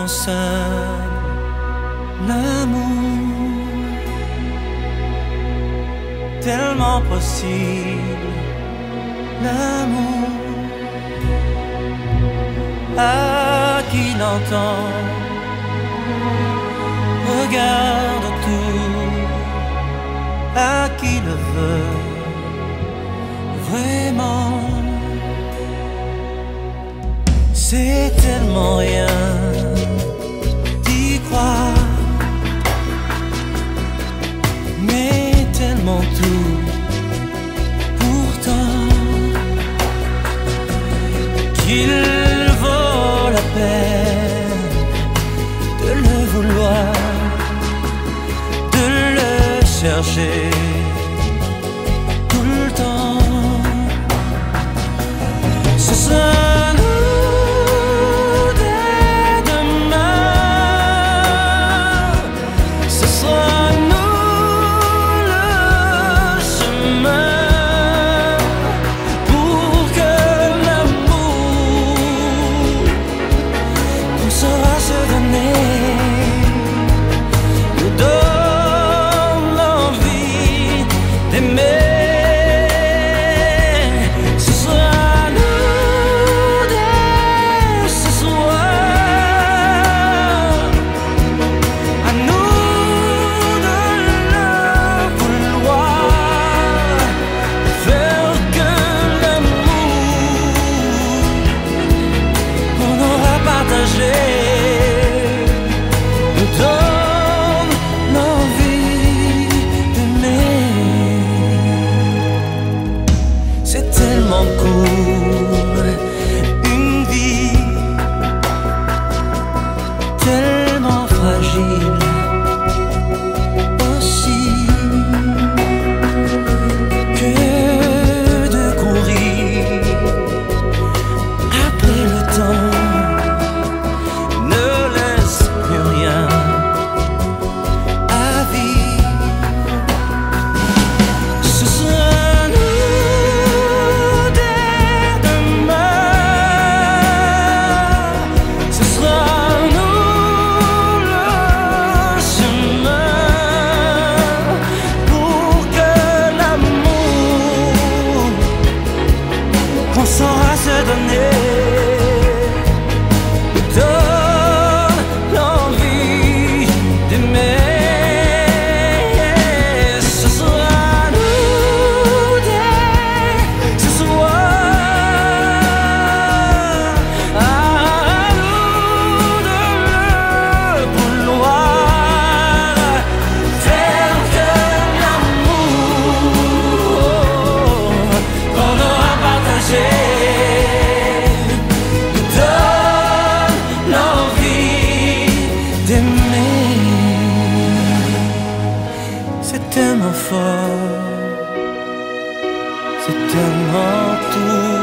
tellement simple, l'amour, tellement possible, l'amour. À qui l'entend, regarde autour, à qui le veut vraiment. C'est tellement rien d'y croire, mais tellement tout pourtant qu'il vaut la peine de le vouloir, de le chercher tout le temps. Ce sera nous dès demain, ce sera nous le chemin pour que l'amour qu'on saura se donner nous donne l'envie d'aimer. C'est tellement court, une vie tellement fragile aussi, que de courir après le temps ne laisse plus rien à vivre. Ce sera nous dès demain, ce sera nous le chemin pour que l'amour qu'on saura se donner donne l'envie d'aimer. Ce sera nous dès ce soir, à nous de le vouloir, faire que l'amour qu'on aura partagé donne l'envie d'aimer. C'est tellement fort, c'est tellement tout.